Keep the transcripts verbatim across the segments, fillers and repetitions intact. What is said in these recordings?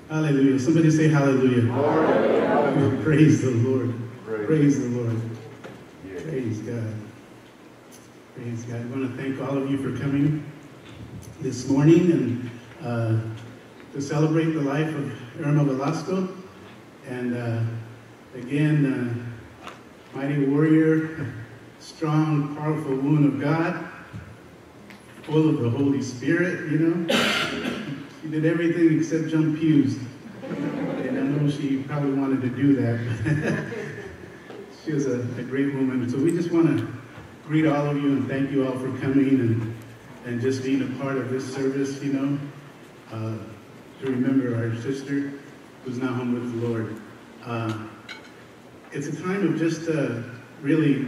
Hallelujah. Somebody say hallelujah. Hallelujah. Praise the Lord. Praise, Praise the Lord. Yeah. Praise God. Praise God. I want to thank all of you for coming this morning and uh, to celebrate the life of Erminia Velasco. And uh, again, uh, mighty warrior, strong, powerful woman of God, full of the Holy Spirit, you know. She did everything except jump pews. And I know she probably wanted to do that. She was a, a great woman. So we just want to greet all of you and thank you all for coming and, and just being a part of this service, you know, uh, to remember our sister who's now home with the Lord. Uh, it's a time of just uh, really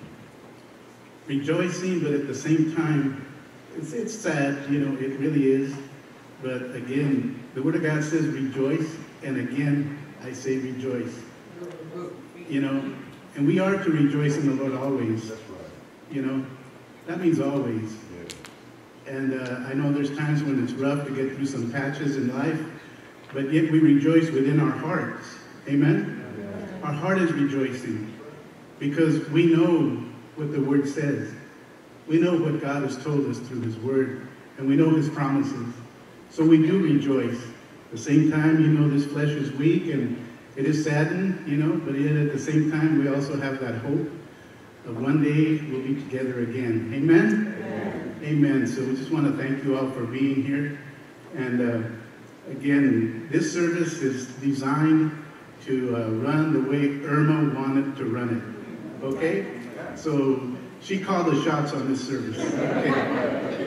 rejoicing, but at the same time, it's, it's sad, you know, it really is. But again, the Word of God says rejoice, and again, I say rejoice. You know, and we are to rejoice in the Lord always. That's right. You know, that means always. Yeah. And uh, I know there's times when it's rough to get through some patches in life, but yet we rejoice within our hearts. Amen? Yeah. Our heart is rejoicing because we know what the Word says. We know what God has told us through His Word, and we know His promises. So we do rejoice. At the same time, you know, this flesh is weak and it is saddened, you know, but yet at the same time, we also have that hope of one day we'll be together again. Amen? Amen. Amen. So we just want to thank you all for being here. And uh, again, this service is designed to uh, run the way Irma wanted to run it. Okay? So she called the shots on this service. Okay?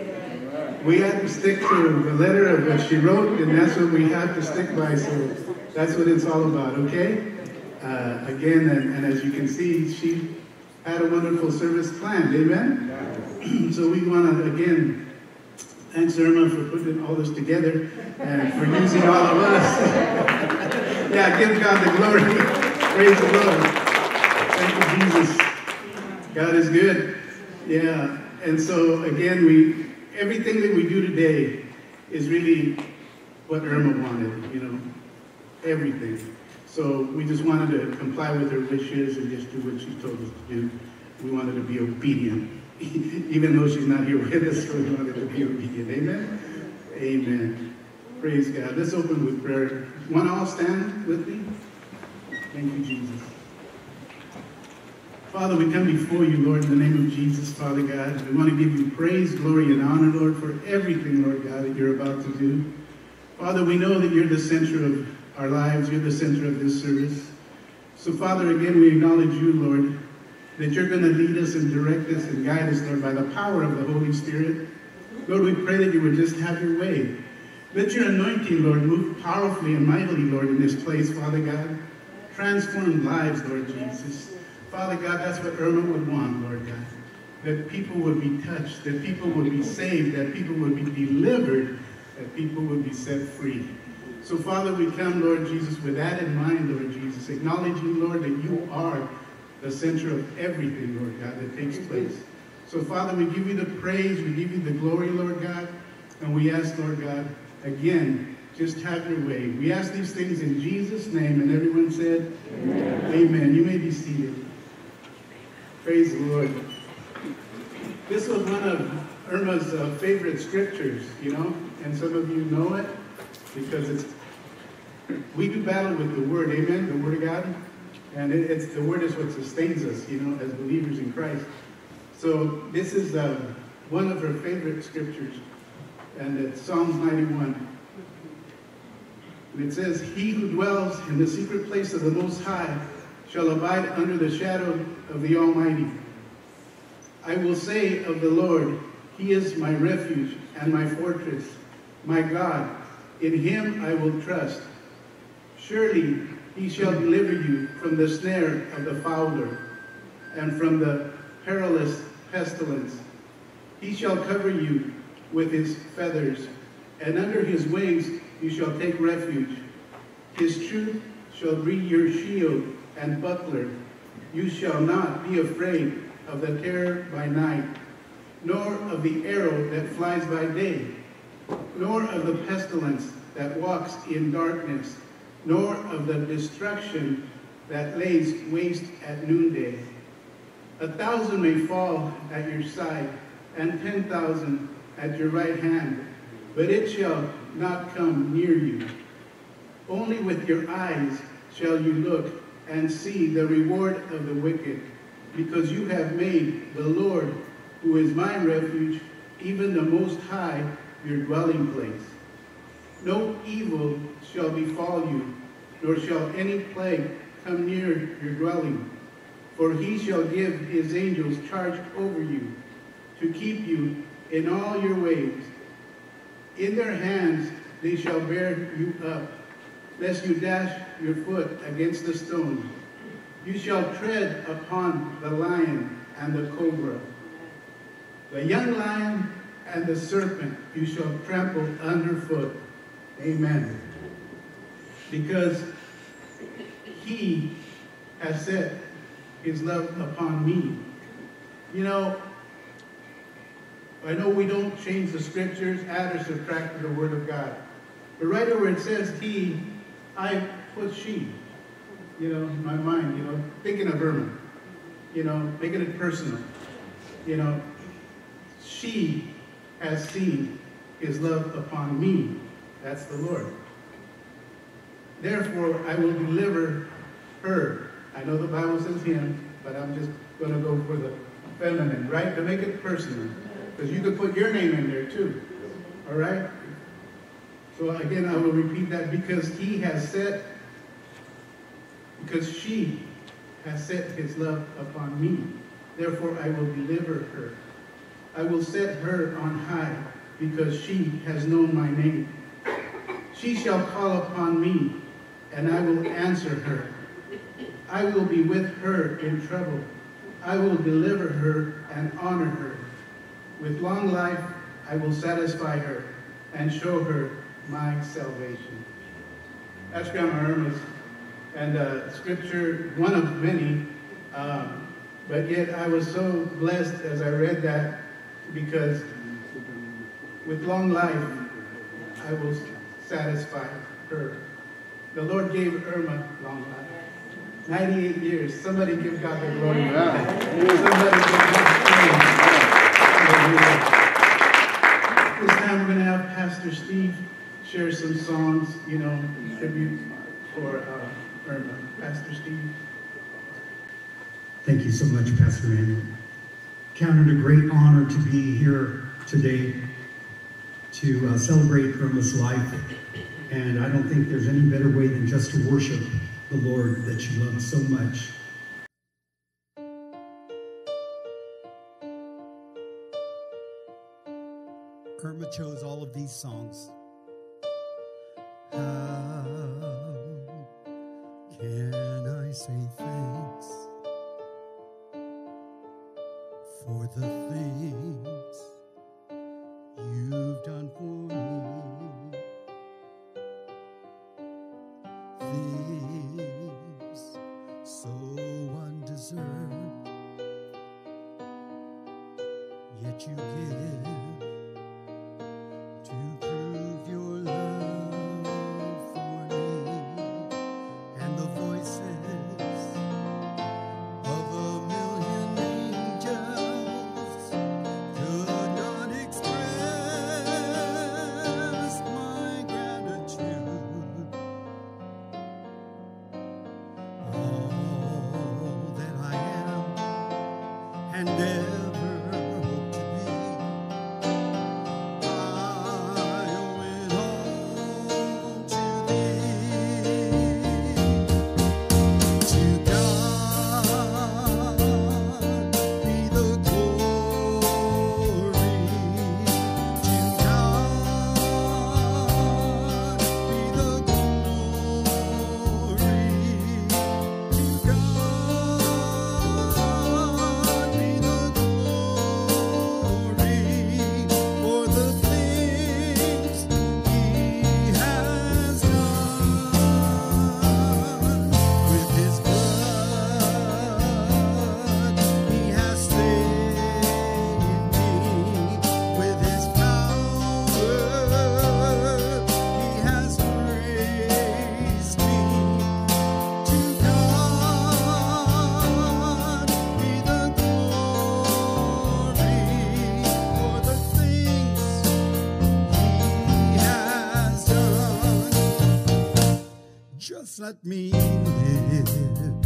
We had to stick to the letter of what she wrote, and that's what we have to stick by, so that's what it's all about, okay? Uh, again, and, and as you can see, she had a wonderful service planned, amen? So we want to, again, thanks Irma for putting all this together and for using all of us. Yeah, give God the glory. Praise the Lord. Thank you, Jesus. God is good. Yeah, and so again, we... everything that we do today is really what Irma wanted, you know, everything. So we just wanted to comply with her wishes and just do what she told us to do. We wanted to be obedient, even though she's not here with us, so we wanted to be obedient. Amen? Amen. Praise God. Let's open with prayer. Want to all stand with me? Thank you, Jesus. Father, we come before you, Lord, in the name of Jesus, Father God. We want to give you praise, glory, and honor, Lord, for everything, Lord God, that you're about to do. Father, we know that you're the center of our lives. You're the center of this service. So, Father, again, we acknowledge you, Lord, that you're going to lead us and direct us and guide us, Lord, by the power of the Holy Spirit. Lord, we pray that you would just have your way. Let your anointing, Lord, move powerfully and mightily, Lord, in this place, Father God. Transform lives, Lord Jesus. Father God, that's what Irma would want, Lord God. That people would be touched, that people would be saved, that people would be delivered, that people would be set free. So, Father, we come, Lord Jesus, with that in mind, Lord Jesus, acknowledging, Lord, that you are the center of everything, Lord God, that takes place. So, Father, we give you the praise, we give you the glory, Lord God, and we ask, Lord God, again, just have your way. We ask these things in Jesus' name, and everyone said, Amen. Amen. You may be seated. Praise the Lord. This was one of Irma's uh, favorite scriptures, you know, and some of you know it because it's, we do battle with the Word, amen, the Word of God, and it, it's the Word is what sustains us, you know, as believers in Christ. So this is uh, one of her favorite scriptures, and it's Psalms ninety-one. And it says, "He who dwells in the secret place of the Most High shall abide under the shadow of the Almighty. I will say of the Lord, He is my refuge and my fortress, my God. In Him I will trust. Surely He shall deliver you from the snare of the fowler and from the perilous pestilence. He shall cover you with His feathers, and under His wings you shall take refuge. His truth shall be your shield and buckler. You shall not be afraid of the terror by night, nor of the arrow that flies by day, nor of the pestilence that walks in darkness, nor of the destruction that lays waste at noonday. A thousand may fall at your side, and ten thousand at your right hand, but it shall not come near you. Only with your eyes shall you look and see the reward of the wicked, because you have made the Lord, who is my refuge, even the Most High, your dwelling place. No evil shall befall you, nor shall any plague come near your dwelling. For he shall give his angels charge over you, to keep you in all your ways. In their hands they shall bear you up, lest you dash your foot against a stone. You shall tread upon the lion and the cobra. The young lion and the serpent you shall trample underfoot. Amen. Because he has set his love upon me. You know, I know we don't change the scriptures, add or subtract to the word of God. But right where it says he, I put she. You know, in my mind, you know, thinking of Irma. You know, making it personal. You know, she has seen his love upon me. That's the Lord. Therefore, I will deliver her. I know the Bible says him, but I'm just going to go for the feminine, right? To make it personal. Because you could put your name in there too. All right? So again, I will repeat that. Because he has set, because she has set his love upon me. Therefore, I will deliver her. I will set her on high, because she has known my name. She shall call upon me, and I will answer her. I will be with her in trouble. I will deliver her and honor her. With long life, I will satisfy her and show her my salvation. That's Grandma Irma's. And uh, scripture, one of many, um, but yet I was so blessed as I read that, because with long life, I will satisfy her. The Lord gave Irma long life. ninety-eight years. Somebody give God the glory. Wow. Somebody give God praise. This time we're going to have Pastor Steve share some songs, you know, in tribute for uh, Irma. Pastor Steve. Thank you so much, Pastor Manuel. Count it a great honor to be here today to uh, celebrate Irma's life. And I don't think there's any better way than just to worship the Lord that you love so much. Irma chose all of these songs. How can I say thanks for the things you've done for me? Things so undeserved, yet you give to prove your love for me. And the voices of a million angels could not express my gratitude. Just let me live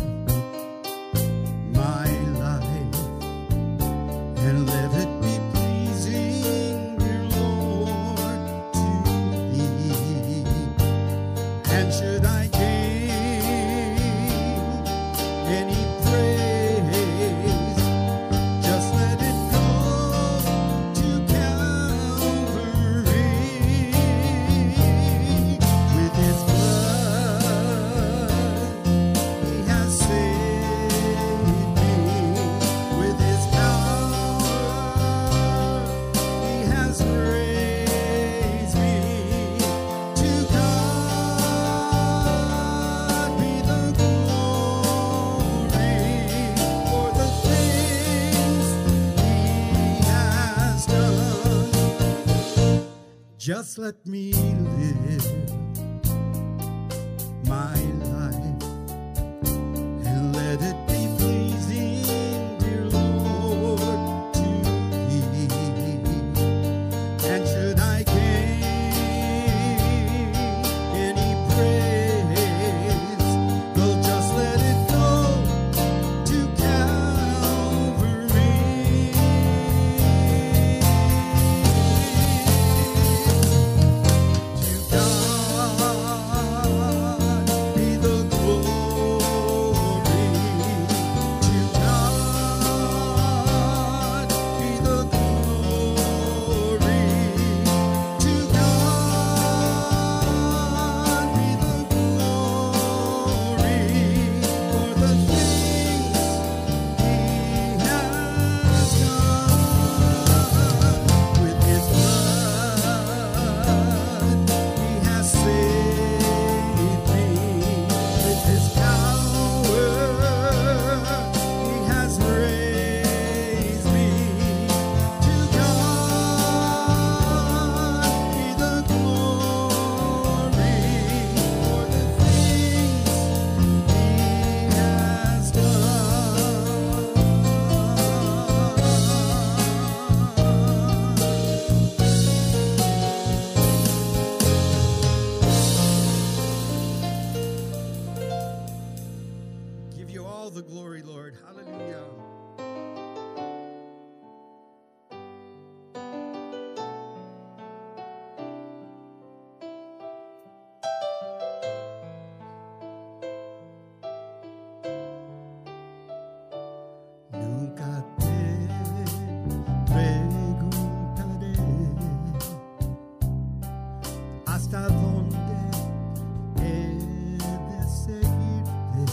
my life and let it be pleasing, dear Lord, to thee. And should I gain any praise, just let it go to Calvary. With his blood he has saved me. With his power he has raised me. To God be the glory for the things he has done. Just let me live my life and let it be pleasing, dear Lord, to thee. And should I gain any praise, well, just let it go to Calvary. To God be the glory. To God be the glory. To God be the glory for the things he has done. With his blood he has saved me. With his power he has raised me. To God be the glory for the things he has done. Give you all the glory, Lord. Hallelujah. Nunca te preguntaré hasta dónde he de seguirte.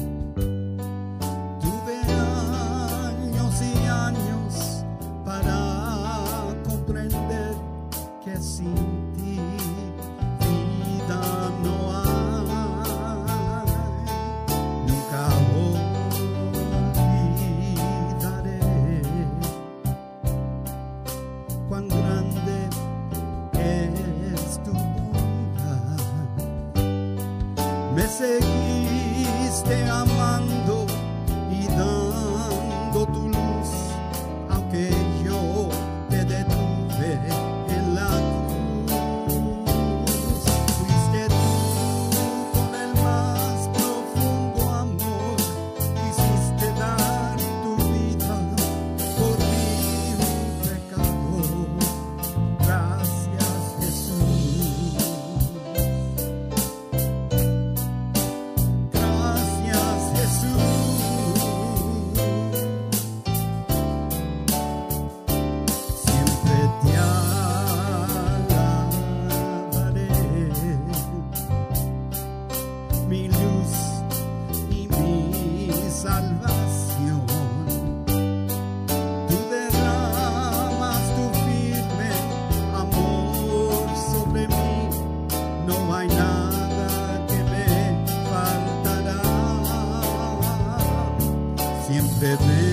Tuve años y años para comprender que sin ti vida no hay. Nunca olvidaré cuán grande es tu bondad. Me seguiste amando y dando tu luz, aunque yo te detuve en la cruz. Fuiste tú con el más profundo amor, quisiste dar tu vida por mí, un pecador. Gracias, Jesús. Gracias, Jesús. Siempre te alabaré, mi luz y mi salvación. Tú derramas tu firme amor sobre mí, no hay nada que me faltará. Siempre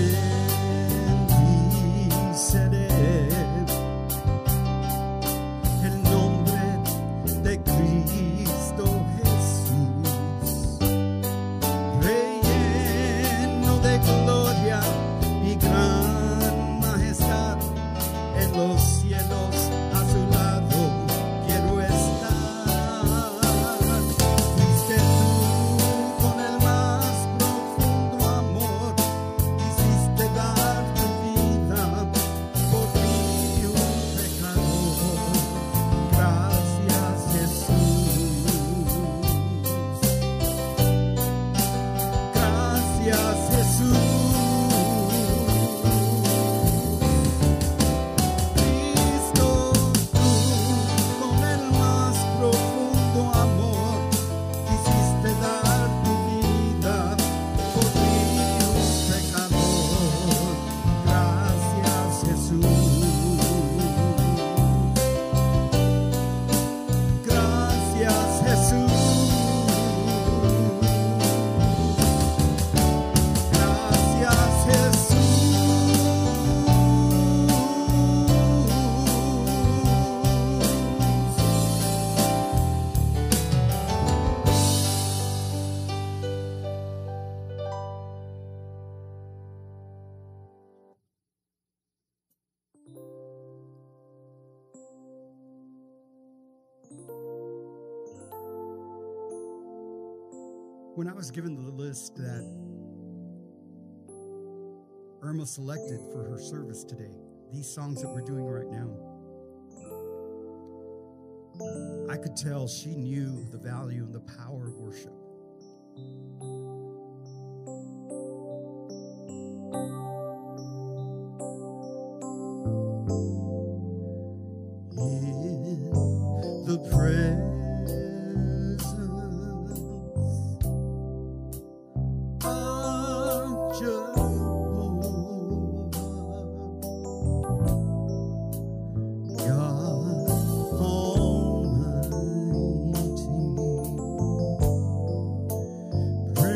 bendiceré el nombre de Cristo Jesús, Rey lleno de gloria y gran majestad. En los cielos a su lado quiero estar. Fuiste tú When I was given the list that Irma selected for her service today, these songs that we're doing right now, I could tell she knew the value and the power of worship. In the presence of Jehovah, God Almighty,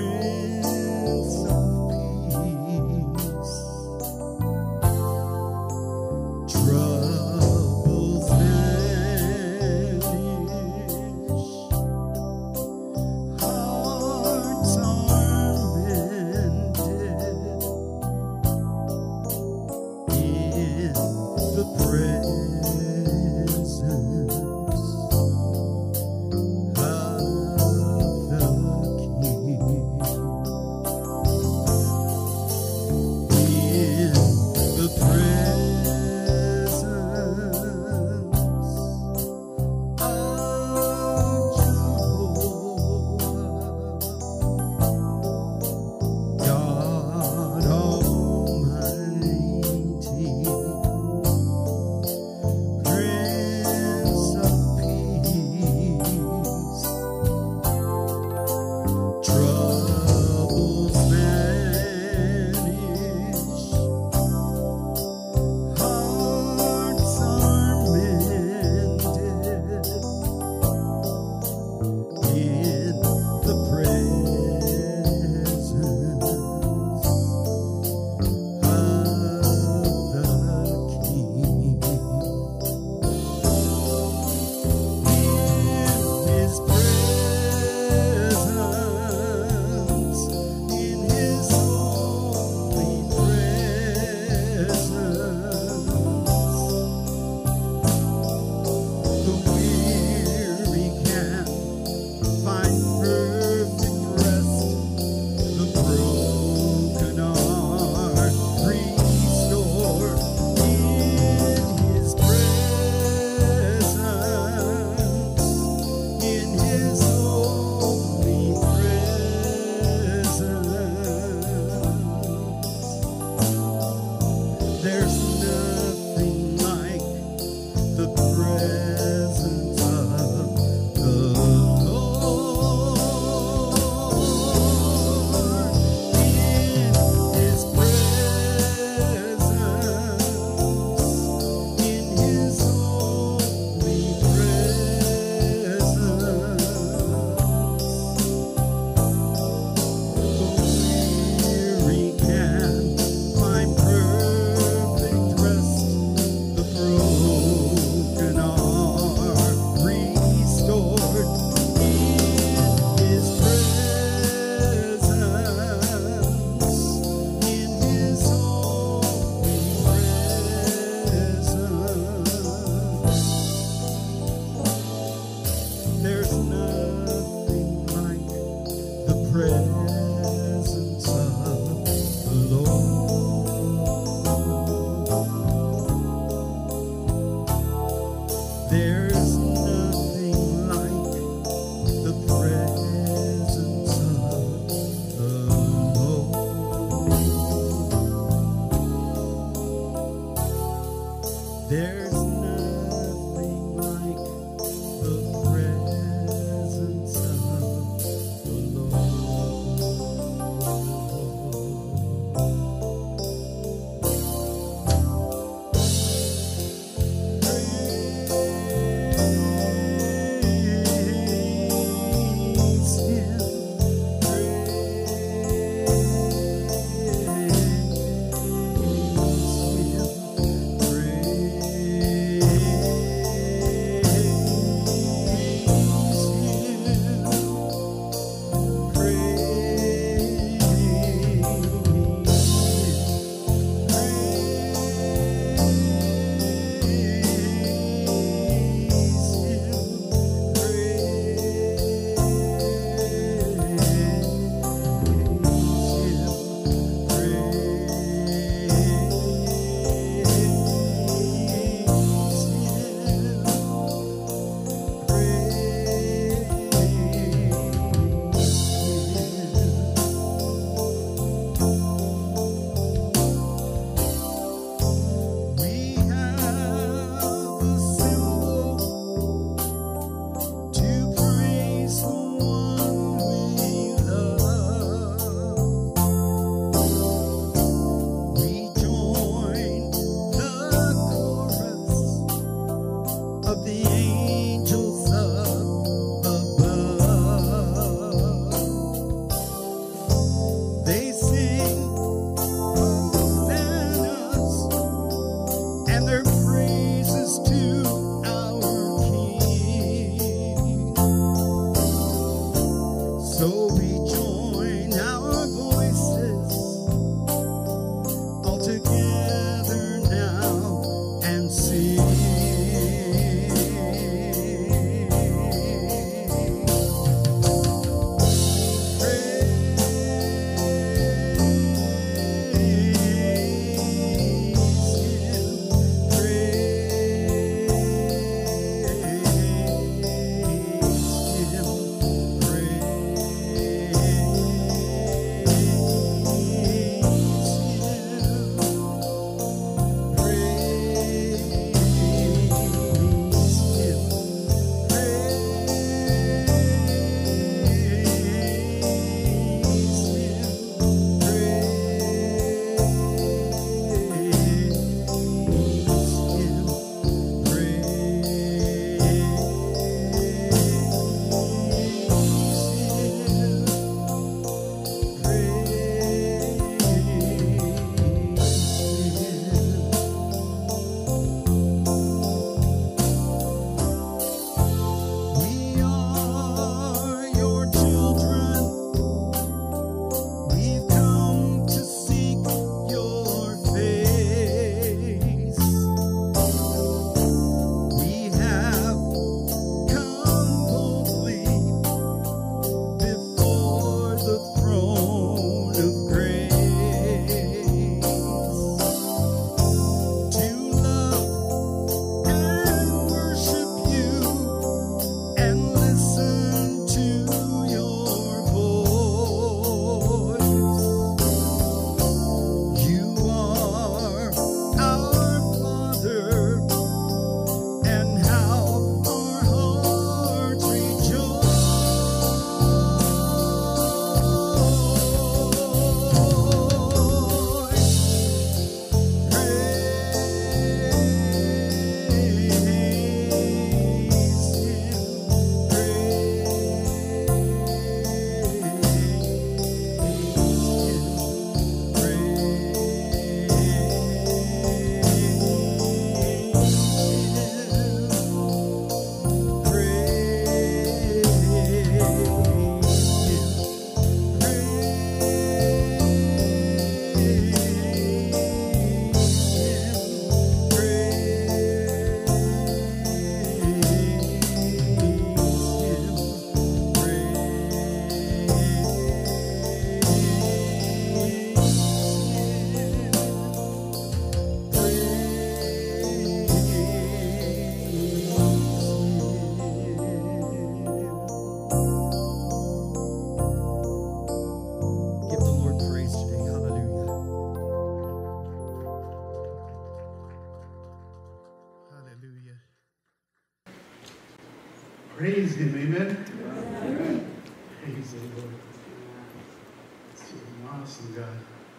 praise him. Amen? Amen. Praise the Lord. It's an awesome God.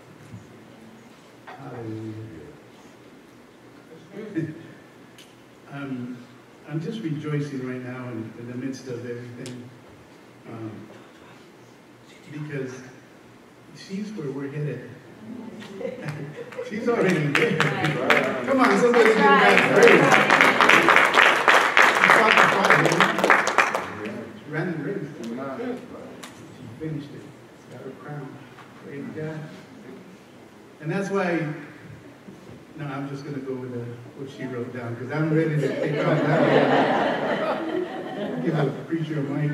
Hallelujah. um, I'm just rejoicing right now in, in the midst of everything. Um, because she's where we're headed. She's already there. Come on, somebody give God praise. She fought the fight. She ran the race. She finished it. She's got her crown. Praise God. And that's why, no, I'm just going to go with the, what she wrote down, because I'm ready to take off that one. Give a preacher a mic.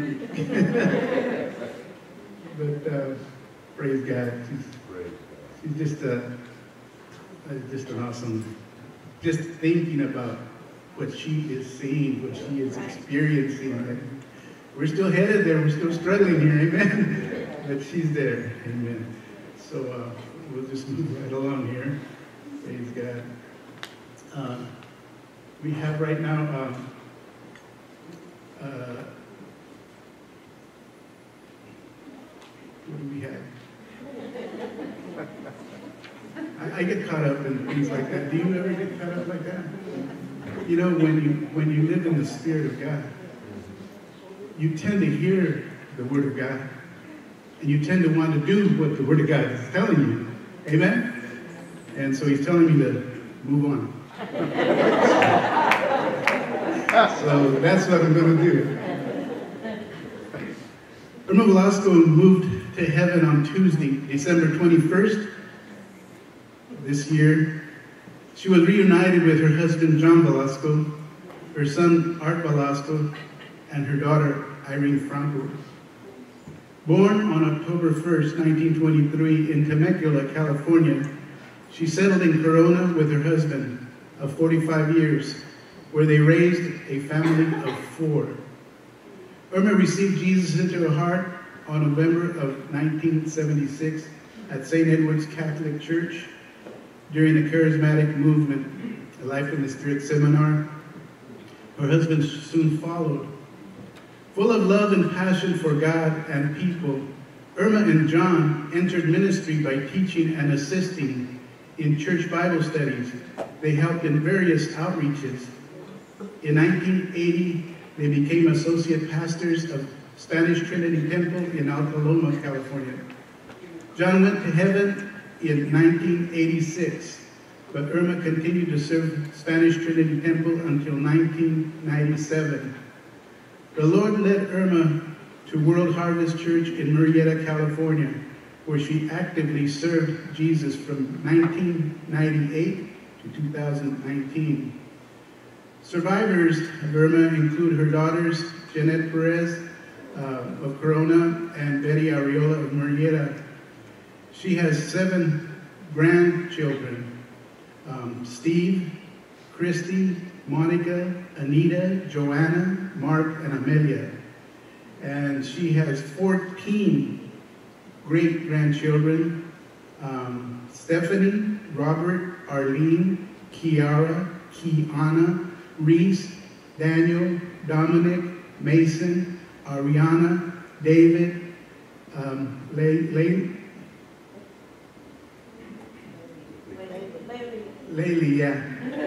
But uh, praise God. She's, she's just, uh, just an awesome, just thinking about what she is seeing, what she is experiencing. And we're still headed there. We're still struggling here. Amen. But she's there. Amen. So uh, we'll just move right along here. Praise God. Uh, we have right now um, uh, what do we have? I, I get caught up in things like that. Do you ever get caught up like that? You know, when you when you live in the Spirit of God, you tend to hear the Word of God, and you tend to want to do what the Word of God is telling you. Amen? And so he's telling me to move on. So that's what I'm going to do. Erminia Velasco moved to heaven on Tuesday, December twenty-first this year. She was reunited with her husband, John Velasco, her son, Art Velasco, and her daughter, Irene Franco. Born on October first, nineteen twenty-three in Temecula, California, she settled in Corona with her husband of forty-five years, where they raised a family of four. Erma received Jesus into her heart on November of nineteen seventy-six at Saint Edward's Catholic Church during the Charismatic Movement, a Life in the Spirit seminar. Her husband soon followed. Full of love and passion for God and people, Erma and John entered ministry by teaching and assisting in church Bible studies. They helped in various outreaches. In nineteen eighty, they became associate pastors of Spanish Trinity Temple in Alta Loma, California. John went to heaven in nineteen eighty-six, but Erma continued to serve Spanish Trinity Temple until nineteen ninety-seven. The Lord led Erma to World Harvest Church in Murrieta, California, where she actively served Jesus from nineteen ninety-eight to two thousand nineteen. Survivors of Erma include her daughters, Jeanette Perez uh, of Corona and Betty Arreola of Murrieta. She has seven grandchildren, um, Steve, Christy, Monica, Anita, Joanna, Mark, and Amelia. And she has fourteen great-grandchildren, um, Stephanie, Robert, Arlene, Kiara, Kiana, Reese, Daniel, Dominic, Mason, Ariana, David, um, Lay, Lay, Laylee, yeah.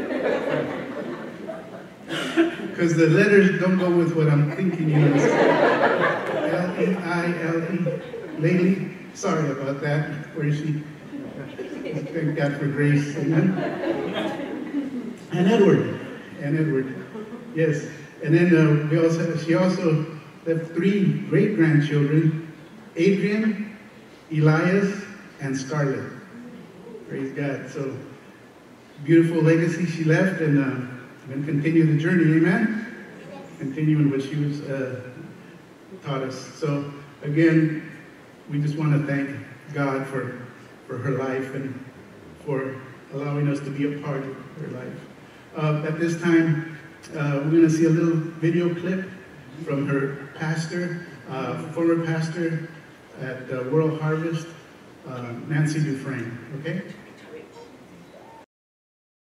Because the letters don't go with what I'm thinking, you know. L E I L E. Laylee, sorry about that. Where is she? Thank God for grace. Amen. And Edward. And Edward. Yes. And then uh, we also, she also left three great-grandchildren, Adrian, Elias, and Scarlett. Praise God. So, beautiful legacy she left, and uh, going to continue the journey, amen? Continuing what she was uh, taught us. So, again, we just want to thank God for, for her life and for allowing us to be a part of her life. Uh, at this time, uh, we're going to see a little video clip from her pastor, uh, former pastor at uh, World Harvest, uh, Nancy Dufresne, okay?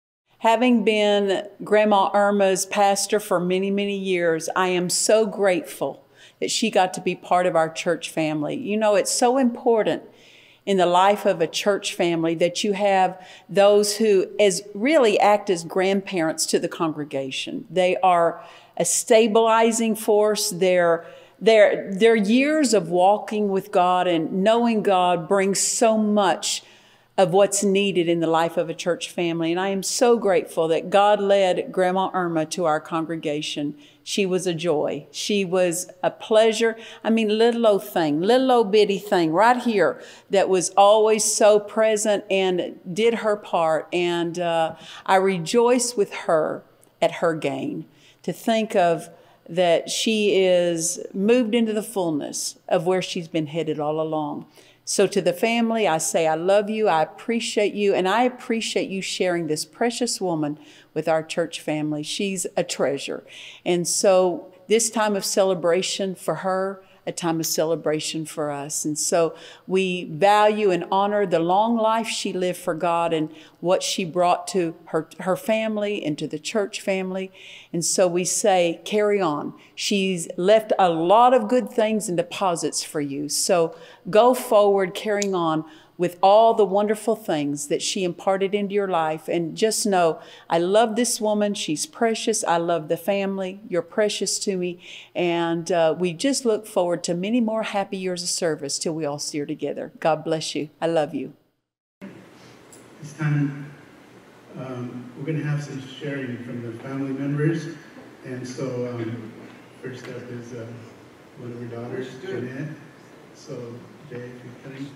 Having been Grandma Irma's pastor for many, many years, I am so grateful that she got to be part of our church family. You know, it's so important in the life of a church family that you have those who as really act as grandparents to the congregation. They are a stabilizing force. Their, their, their years of walking with God and knowing God brings so much of what's needed in the life of a church family. And I am so grateful that God led Grandma Irma to our congregation. She was a joy. She was a pleasure. I mean, little old thing, little old bitty thing right here that was always so present and did her part. And uh, I rejoice with her at her gain to think of that she is moved into the fullness of where she's been headed all along. So to the family, I say I love you, I appreciate you, and I appreciate you sharing this precious woman with our church family. She's a treasure. And so this time of celebration for her, a time of celebration for us. And so we value and honor the long life she lived for God and what she brought to her, her family and to the church family. And so we say, carry on. She's left a lot of good things and deposits for you. So go forward, carrying on with all the wonderful things that she imparted into your life. And just know, I love this woman. She's precious. I love the family. You're precious to me. And uh, we just look forward to many more happy years of service till we all see her together. God bless you. I love you. This time, um, we're going to have some sharing from the family members. And so, um, first up is uh, one of her daughters, Jeanette. So, Jay, if you're coming.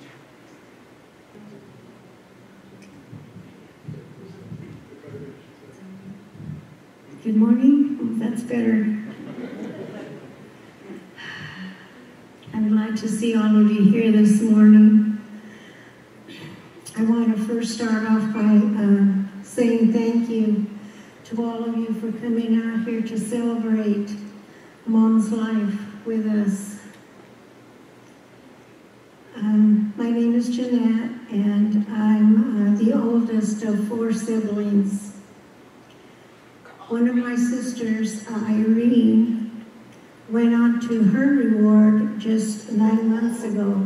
Good morning. Oh, that's better. I'm glad to see all of you here this morning. I want to first start off by uh, saying thank you to all of you for coming out here to celebrate Mom's life with us. Um, my name is Jeanette, and I'm uh, the oldest of four siblings. One of my sisters, uh, Irene, went on to her reward just nine months ago.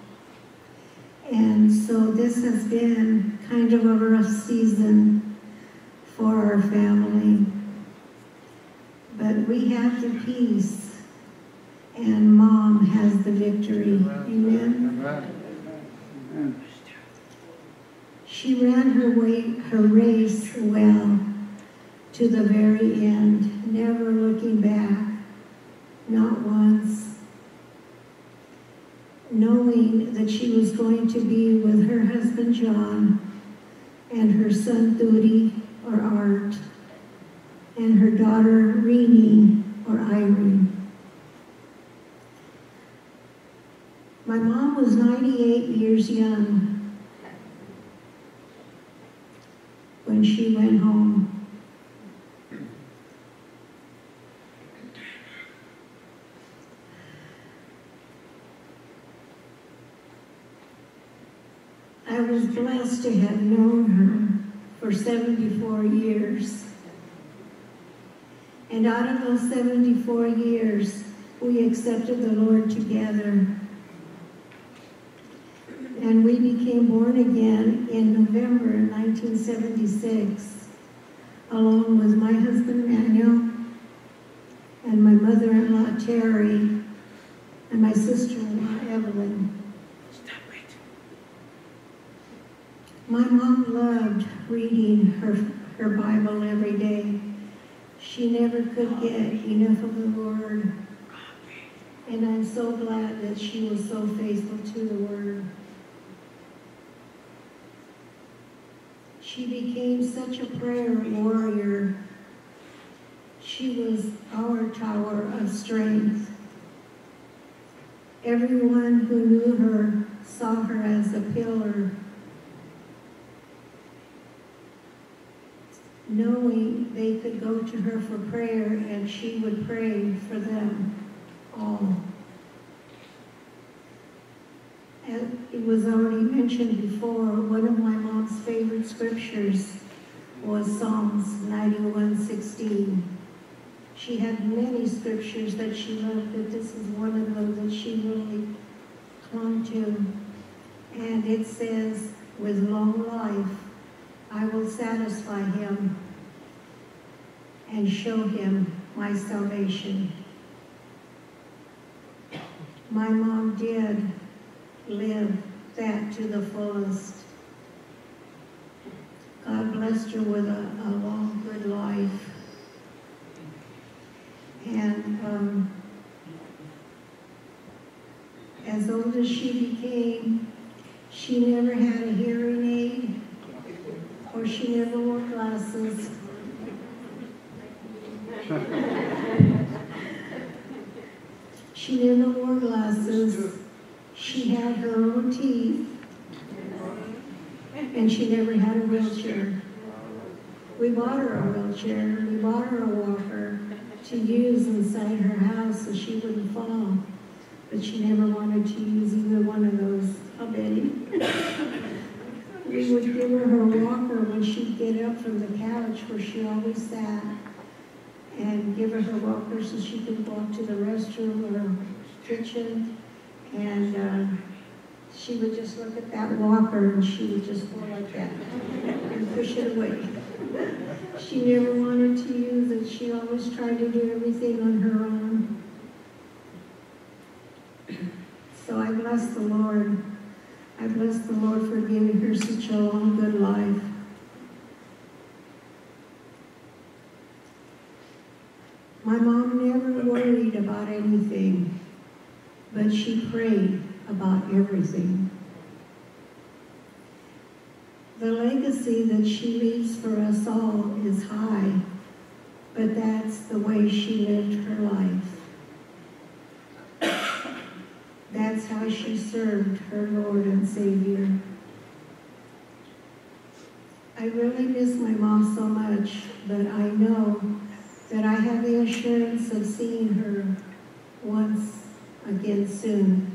And so this has been kind of a rough season for our family. But we have the peace, and Mom has the victory. Amen? Amen. She ran her, way, her race well to the very end, never looking back, not once, knowing that she was going to be with her husband John and her son Thudi, or Art, and her daughter Renee, or Irene. My mom was ninety-eight years young when she went home. I was blessed to have known her for seventy-four years. And out of those seventy-four years, we accepted the Lord together. And we became born again in November nineteen seventy-six, along with my husband Manuel, and my mother-in-law Terry, and my sister-in-law Evelyn. My mom loved reading her, her Bible every day. She never could get enough of the Word. And I'm so glad that she was so faithful to the Word. She became such a prayer warrior. She was our tower of strength. Everyone who knew her saw her as a pillar, knowing they could go to her for prayer and she would pray for them all. And it was already mentioned before, one of my mom's favorite scriptures was Psalms ninety-one sixteen. She had many scriptures that she loved, but this is one of them that she really clung to. And it says, with long life, I will satisfy him and show him my salvation. My mom did live that to the fullest. God blessed her with a, a long, good life. And um, as old as she became, she never had a hearing aid, or she never wore glasses. She never wore glasses. She had her own teeth, and she never had a wheelchair. We bought her a wheelchair, we bought her a walker to use inside her house so she wouldn't fall. But she never wanted to use either one of those. How Betty? We would give her her walker when she'd get up from the couch where she always sat, and give her her walker so she could walk to the restroom or kitchen. And uh, she would just look at that walker and she would just go like that and push it away. She never wanted to use it. She always tried to do everything on her own. So I bless the Lord. I bless the Lord for giving her such a long, good life. My mom never worried about anything, but she prayed about everything. The legacy that she leaves for us all is high, but that's the way she lived her life. That's how she served her Lord and Savior. I really miss my mom so much, but I know that I have the assurance of seeing her once again soon.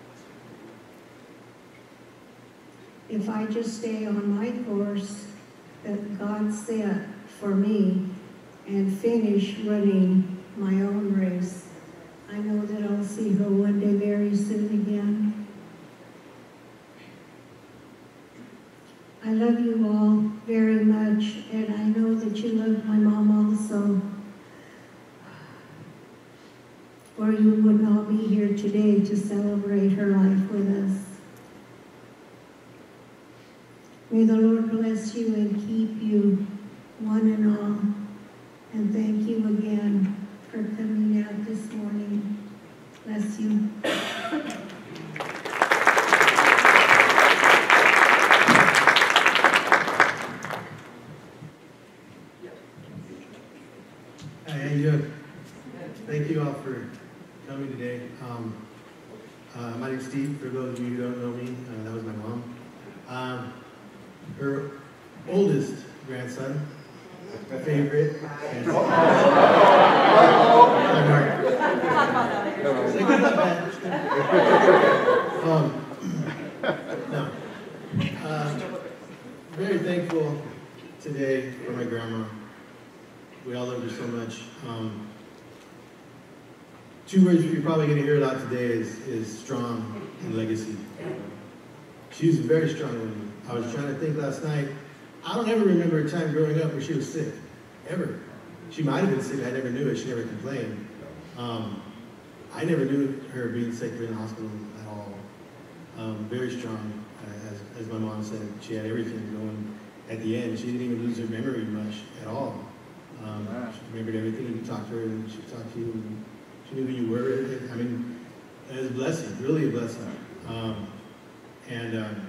If I just stay on my course that God set for me and finish running my own race, I know that I'll see her one day very soon again. I love you all very much, and I know that you love my mom also, or you wouldn't all be here today to celebrate her life with us. May the Lord bless you and keep you, one and all. And thank you again for coming out this morning. Bless you. Hi, how you doing? Thank you all for coming today. Um, uh, my name's Steve, for those of you who don't know me. Uh, that was my mom. Um, her oldest grandson, favorite. And Say good luck, man. um, no. Uh, very thankful today for my grandma. We all love her so much. Um, two words you're probably going to hear a lot today is, is strong and legacy. She was a very strong woman. I was trying to think last night. I don't ever remember a time growing up where she was sick, ever. She might have been sick, I never knew it, she never complained. Um, I never knew her being sick or in the hospital at all. Um, very strong, uh, as, as my mom said. She had everything going at the end. She didn't even lose her memory much at all. Um, she remembered everything. You could talk to her and she talked to you. And she knew who you were. I mean, it was a blessing, really a blessing. Um, and um,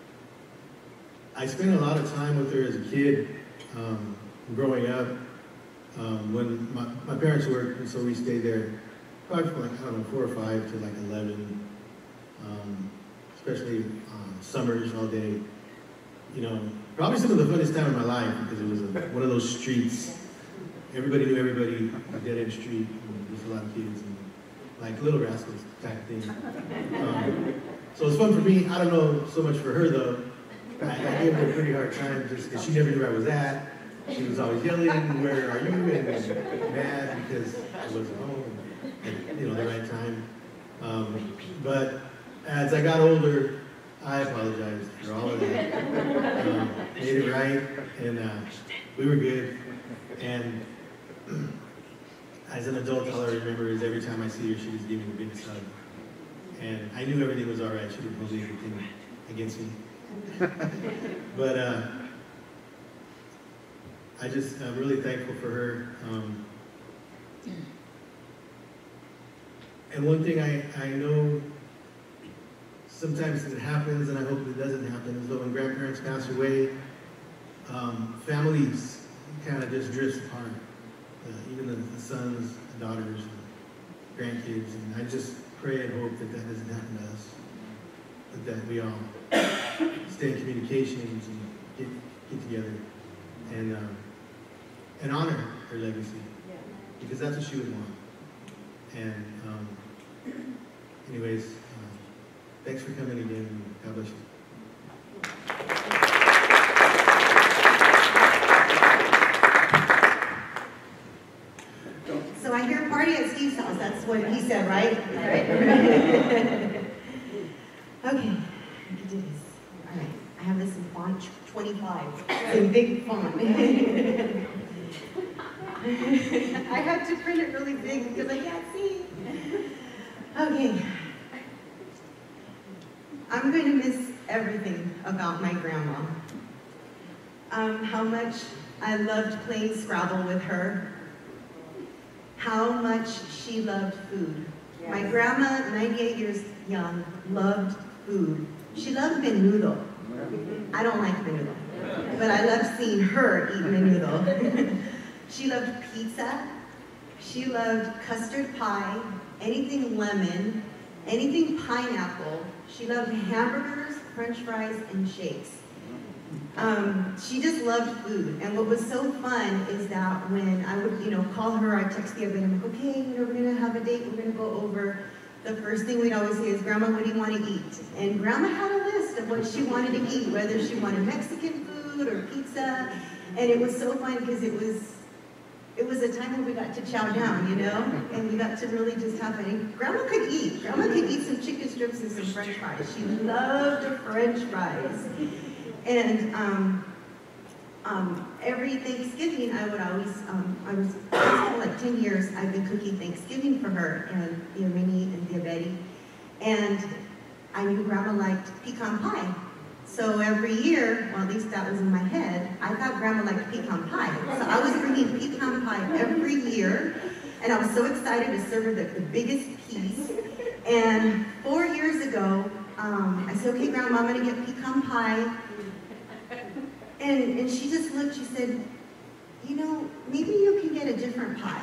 I spent a lot of time with her as a kid, um, growing up. Um, when my, my parents worked, and so we stayed there probably from like, I don't know, four or five to like eleven, um, especially um, summers all day. You know, probably some of the funnest time of my life because it was a, one of those streets. Everybody knew everybody, a dead-end street, and there's a lot of kids, and like Little Rascals type thing. Um, so it was fun for me. I don't know so much for her though. I, I gave her a pretty hard time just because she never knew where I was at. she was always yelling, "Where are you?" and mad because I wasn't home at, you know, the right time. Um, but as I got older, I apologized for all of that. Um, made it right, and uh, we were good. And as an adult, all I remember is every time I see her, she was giving me the biggest hug. And I knew everything was all right. She didn't hold anything against me. But uh, I just, I'm really thankful for her. Um, and one thing I, I know sometimes it happens, and I hope it doesn't happen, is that when grandparents pass away, um, families kind of just drift apart. Uh, even the, the sons, the daughters, the grandkids. And I just pray and hope that that doesn't happen to us. But that we all stay in communications and get, get together and, um, and honor her legacy. Because that's what she would want. And um, anyways, uh, thanks for coming again. God bless you. So I hear party at Steve's house. That's what he said, right? Right. Okay, I can do this. All right, I have this in font twenty-five. It's in big font. I had to print it really big because I can't see. Okay. I'm going to miss everything about my grandma. Um, how much I loved playing Scrabble with her. How much she loved food. Yes. My grandma, ninety-eight years young, loved food. She loved menudo. I don't like menudo, but I loved seeing her eat menudo. She loved pizza. She loved custard pie, anything lemon, anything pineapple. She loved hamburgers, french fries, and shakes. Um, she just loved food. And what was so fun is that when I would, you know, call her, I'd text the other day, I'm like, okay, you know, we're gonna have a date, we're gonna go over. The first thing we'd always say is, Grandma, what do you want to eat? And Grandma had a list of what she wanted to eat, whether she wanted Mexican food or pizza. And it was so fun because it was, it was a time when we got to chow down, you know? And we got to really just have fun. And Grandma could eat. Grandma could eat some chicken strips and some french fries. She loved french fries. And um, um, every Thanksgiving, I would always, um, I was, for like ten years, I've been cooking Thanksgiving for her and the Erminia and the Betty. And I knew Grandma liked pecan pie. So every year, well, at least that was in my head, I thought Grandma liked pecan pie. So I was bringing pecan pie every year, and I was so excited to serve her the, the biggest piece. And four years ago, um, I said, okay, Grandma, I'm gonna get pecan pie. And, and she just looked, she said, you know, maybe you can get a different pie.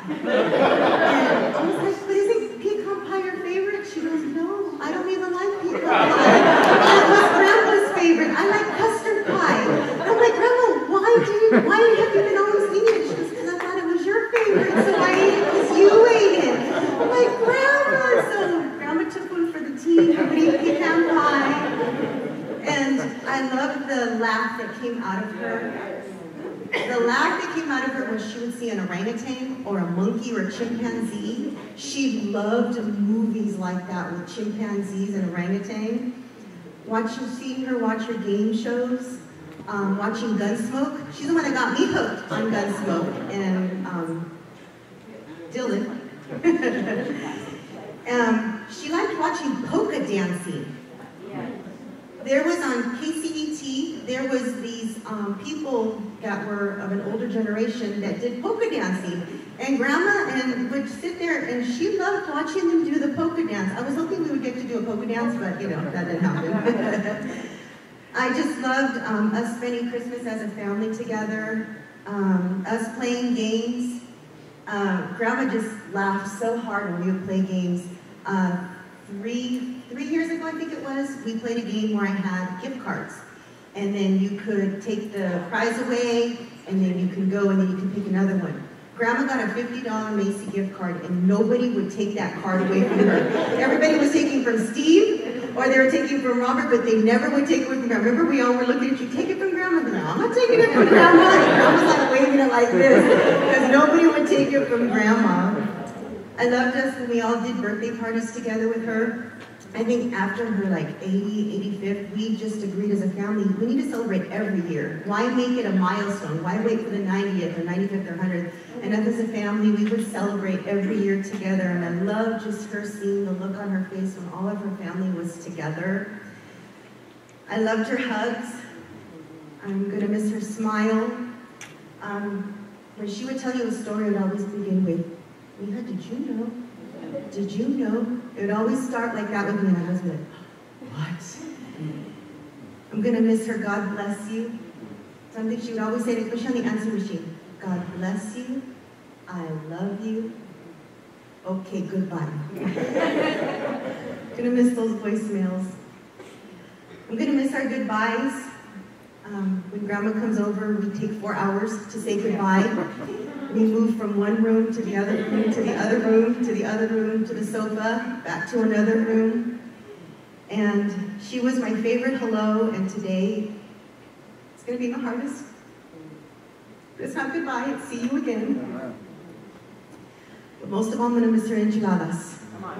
And I was like, but isn't pecan pie your favorite? She goes, no, I don't even like pecan pie. That was Grandma's favorite. I like custard pie. I'm like, Grandma, why do you, why have you been always eating it? She goes, because I thought it was your favorite, so I ate it because you ate it. I'm like, Grandma. So Grandma took one for the team, everybody pecan pie. And I loved the laugh that came out of her. The laugh that came out of her when she would see an orangutan or a monkey or a chimpanzee. She loved movies like that with chimpanzees and orangutan. Watching, seeing her watch her game shows, um, watching Gunsmoke. She's the one that got me hooked on Gunsmoke and um, Dylan. um, she liked watching polka dancing. There was on K C E T, there was these um, people that were of an older generation that did polka dancing. And Grandma and would sit there and she loved watching them do the polka dance. I was hoping we would get to do a polka dance, but you know, that didn't happen. I just loved um, us spending Christmas as a family together, um, us playing games. Uh, Grandma just laughed so hard when we would play games. Uh, three, three years ago, I think it was, we played a game where I had gift cards. And then you could take the prize away, and then you can go, and then you can pick another one. Grandma got a fifty dollar Macy gift card, and nobody would take that card away from her. Everybody was taking from Steve, or they were taking from Robert, but they never would take it away from Grandma. Remember, we all were looking at you, take it from Grandma. No, I'm not taking it from Grandma. And Grandma's like waving like this, because nobody would take it from Grandma. I loved us when we all did birthday parties together with her. I think after her like eighty, eighty-fifth, we just agreed as a family, we need to celebrate every year. Why make it a milestone? Why wait for the ninetieth or ninety-fifth or hundredth? And as a family, we would celebrate every year together. And I love just her seeing the look on her face when all of her family was together. I loved her hugs. I'm gonna miss her smile. Um, when she would tell you a story, it would always begin with, Mija, did you know? Did you know? It would always start like that with me, and I was like, what? I'm gonna miss her, God bless you. Something she would always say, especially on the answer machine, God bless you, I love you, okay, goodbye. Gonna miss those voicemails. I'm gonna miss our goodbyes. Um, when Grandma comes over, we take four hours to say goodbye. We move from one room to the other room, to the other room, to the other room, to the sofa, back to another room. And she was my favorite hello, and today, it's gonna be the hardest. But it's not goodbye, it's see you again. But most of all, I'm gonna miss her enchiladas.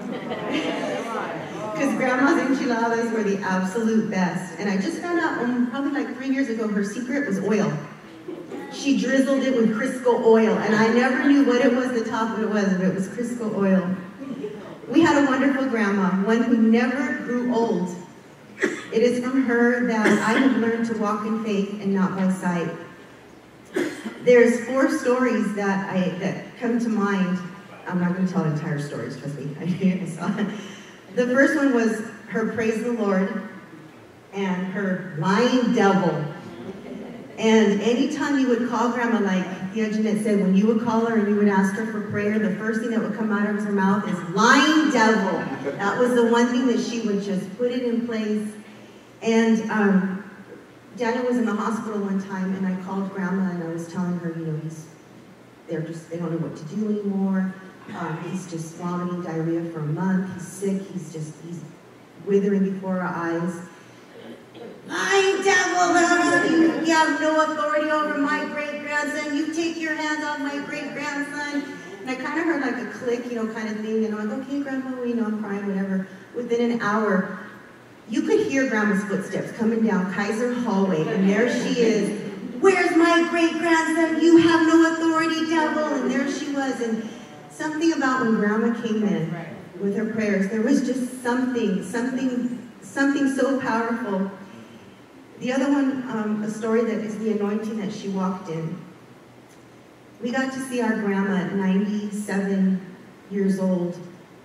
Because Grandma's enchiladas were the absolute best. And I just found out um, probably like three years ago, her secret was oil. She drizzled it with Crisco oil, and I never knew what it was, the top of it was, but it was Crisco oil. We had a wonderful grandma, one who never grew old. It is from her that I have learned to walk in faith and not by sight. There's four stories that I that come to mind. I'm not going to tell entire stories, trust me. I saw it. The first one was her praise the Lord and her lying devil. And anytime you would call Grandma, like Tia Jeanette said, when you would call her and you would ask her for prayer, the first thing that would come out of her mouth is lying devil. That was the one thing that she would just put it in place. And um, Daniel was in the hospital one time, and I called Grandma and I was telling her, you know, he's, they're just, they don't know what to do anymore. Um, he's just vomiting diarrhea for a month. He's sick. He's just, he's withering before our eyes. Lying devil, you, you have no authority over my great-grandson. You take your hands off my great-grandson. And I kind of heard like a click, you know, kind of thing. And I'm like, okay, Grandma, well, you know, I'm crying, whatever. Within an hour, you could hear Grandma's footsteps coming down Kaiser hallway. And there she is. Where's my great-grandson? You have no authority, devil. And there she was. And something about when Grandma came in with her prayers, there was just something, something, something so powerful. The other one, um, a story that is the anointing that she walked in. We got to see our grandma at ninety-seven years old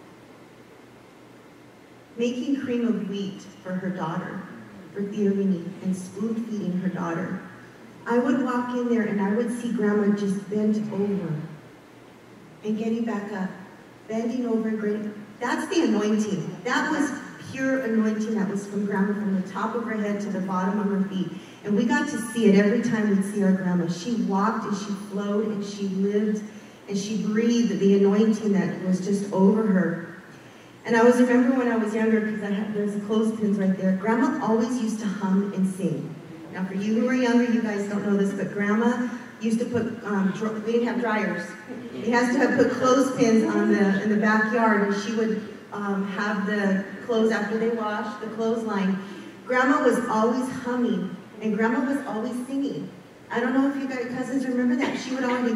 making cream of wheat for her daughter, for Erminia, and spoon feeding her daughter. I would walk in there and I would see Grandma just bent over and getting back up, bending over and grinning. That's the anointing. That was pure anointing that was from Grandma, from the top of her head to the bottom of her feet. And we got to see it every time we'd see our Grandma. She walked and she flowed and she lived and she breathed the anointing that was just over her. And I always remember when I was younger, because I had there's clothespins right there, Grandma always used to hum and sing. Now for you who are younger, you guys don't know this, but Grandma used to put, um, we didn't have dryers. We had to have put clothespins on the, in the backyard, and she would um, have the clothes after they washed, the clothesline. Grandma was always humming, and Grandma was always singing. I don't know if you guys cousins remember that. She would always,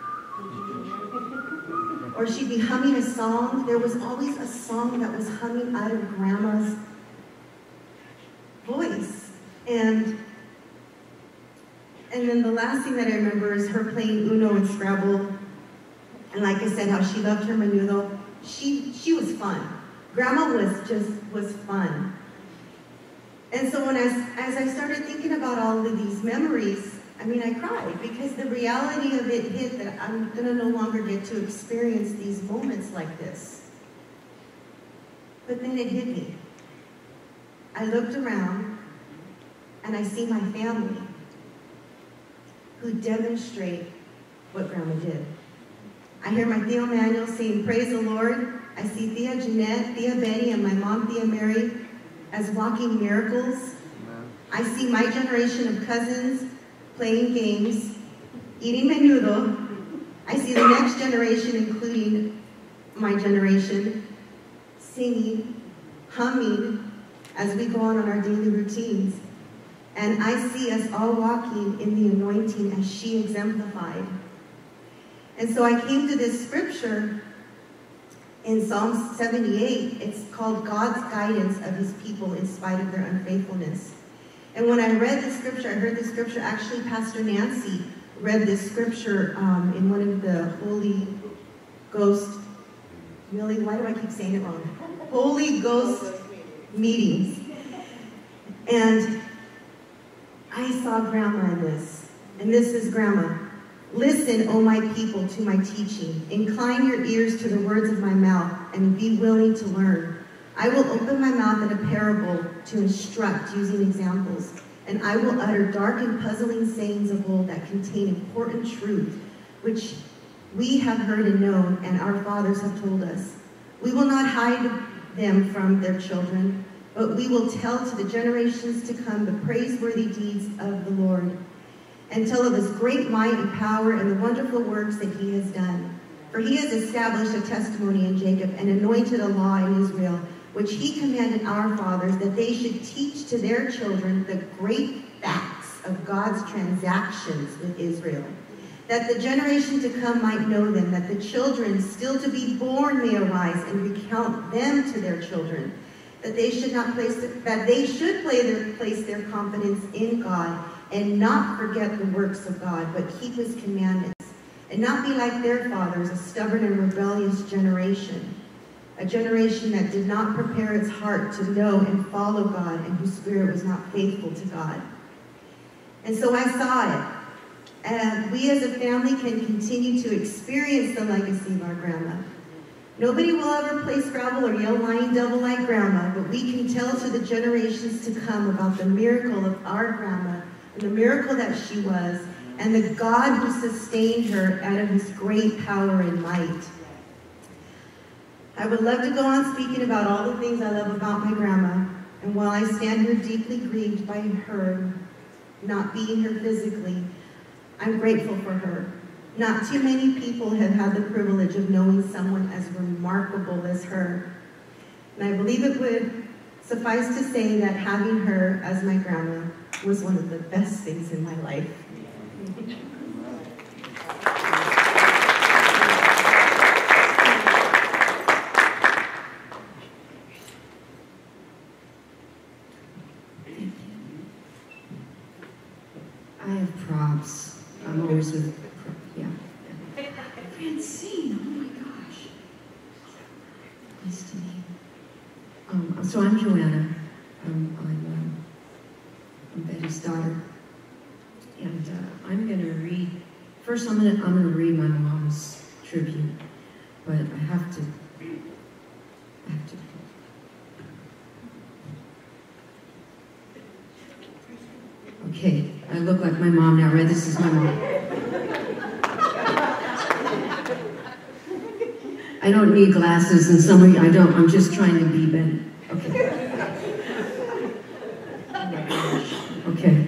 or she'd be humming a song. There was always a song that was humming out of Grandma's voice. And And then the last thing that I remember is her playing Uno and Scrabble. And like I said, how she loved her menudo. She, she was fun. Grandma was just, was fun. And so when I, as I started thinking about all of these memories, I mean, I cried because the reality of it hit that I'm gonna no longer get to experience these moments like this. But then it hit me. I looked around and I see my family who demonstrate what Grandma did. I hear my Theo Manuel saying, praise the Lord. I see Thea Jeanette, Thea Betty, and my mom, Thea Mary, as walking miracles. I see my generation of cousins playing games, eating menudo. I see the next generation, including my generation, singing, humming, as we go on on our daily routines. And I see us all walking in the anointing as she exemplified. And so I came to this scripture in Psalm seventy-eight. It's called God's guidance of his people in spite of their unfaithfulness. And when I read the scripture, I heard the scripture, actually Pastor Nancy read this scripture um, in one of the Holy Ghost, really, why do I keep saying it wrong? Holy Ghost meetings. And I saw Grandma in this, and this is Grandma. Listen, O my people, to my teaching. Incline your ears to the words of my mouth, and be willing to learn. I will open my mouth in a parable to instruct using examples, and I will utter dark and puzzling sayings of old that contain important truth, which we have heard and known, and our fathers have told us. We will not hide them from their children, but we will tell to the generations to come the praiseworthy deeds of the Lord, and tell of his great might and power and the wonderful works that he has done. For he has established a testimony in Jacob and anointed a law in Israel, which he commanded our fathers, that they should teach to their children the great facts of God's transactions with Israel, that the generation to come might know them, that the children still to be born may arise and recount them to their children, that they should not place that they should play their, place their confidence in God, and not forget the works of God, but keep his commandments, and not be like their fathers, a stubborn and rebellious generation, a generation that did not prepare its heart to know and follow God, and whose spirit was not faithful to God. And so I saw it. And we as a family can continue to experience the legacy of our grandma. Nobody will ever play Scrabble or yell lying devil like Grandma, but we can tell to the generations to come about the miracle of our grandma, and the miracle that she was, and the God who sustained her out of his great power and might. I would love to go on speaking about all the things I love about my grandma, and while I stand here deeply grieved by her not being here physically, I'm grateful for her. Not too many people have had the privilege of knowing someone as remarkable as her. And I believe it would suffice to say that having her as my grandma was one of the best things in my life. I have props. I'm always with, yeah. Francine, oh my gosh. Nice to meet you. Um, so I'm Joanna. Um, I'm, um, I'm Betty's daughter. And uh, I'm going to read, first I'm going to I'm going to read my mom's tribute. But I have to, I have to. Okay, I look like my mom now, right? This is my mom. I don't need glasses, and some of you, I don't. I'm just trying to be Betty. Okay. Okay.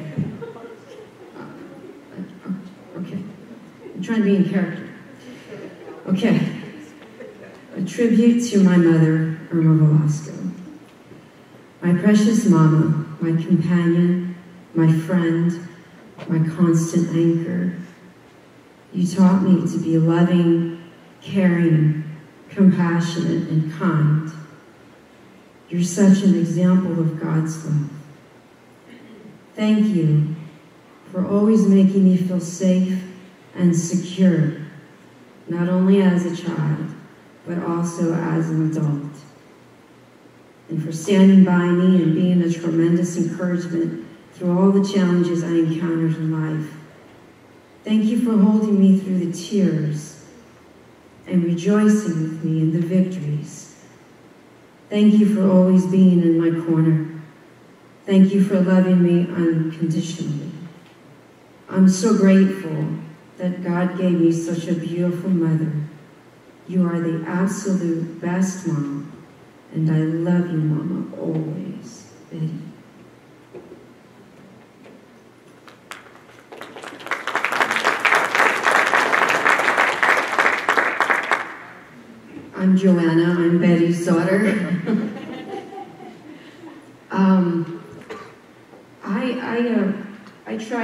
Uh, okay. I'm trying to be in character. Okay. A tribute to my mother, Irma Velasco. My precious mama, my companion, my friend, my constant anchor. You taught me to be loving, caring, compassionate, and kind. You're such an example of God's love. Thank you for always making me feel safe and secure, not only as a child, but also as an adult. And for standing by me and being a tremendous encouragement through all the challenges I encountered in life. Thank you for holding me through the tears and rejoicing with me in the victories. Thank you for always being in my corner. Thank you for loving me unconditionally. I'm so grateful that God gave me such a beautiful mother. You are the absolute best mom, and I love you, Mama, always. Betty.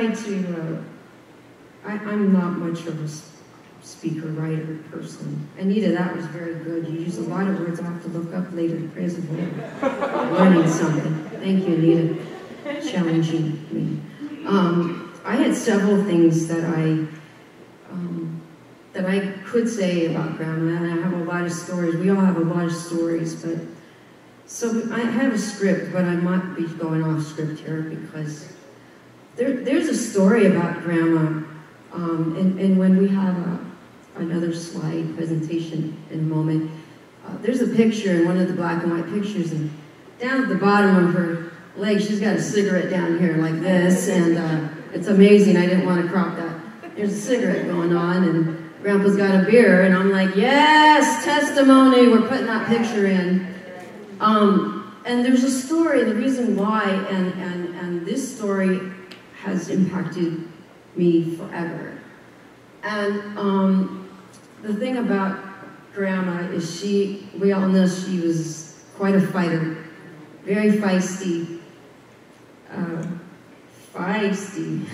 tried to, uh, I, I'm not much of a speaker, writer person. Anita, that was very good. You use a lot of words I'll have to look up later. Praise the Lord. Learning something. Thank you, Anita, challenging me. Um, I had several things that I, um, that I could say about Grandma, and I have a lot of stories. We all have a lot of stories, but so I have a script, but I might be going off script here because there, there's a story about Grandma, um, and, and when we have a, another slide presentation in a moment, uh, there's a picture in one of the black and white pictures, and down at the bottom of her leg, she's got a cigarette down here like this, and uh, it's amazing. I didn't want to crop that. There's a cigarette going on, and Grandpa's got a beer, and I'm like, yes, testimony, we're putting that picture in. Um, and there's a story, the reason why, and, and, and this story has impacted me forever. And um, the thing about Grandma is she, we all know she was quite a fighter, very feisty, uh, feisty,